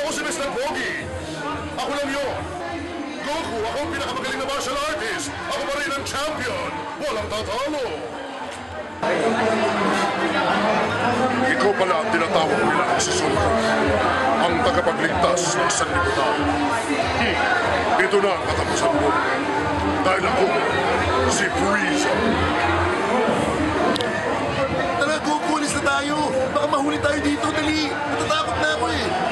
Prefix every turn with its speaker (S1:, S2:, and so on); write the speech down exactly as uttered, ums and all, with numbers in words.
S1: Ako si mister Pogi. Ako lang yun. Goku, ako ang pinakamagaling na martial artist. Ako pa rin ang champion. Walang tatalo. Ikaw pala ang tinatawag nila sa Sumo. Ang tagapagligtas ng sanlibutan. Hmm. Ito na ang katapusan mo. Dahil ako, si Frieza.
S2: Tara, Goku, alis na tayo. Baka mahuli tayo dito, dali. Natatakot na ako eh.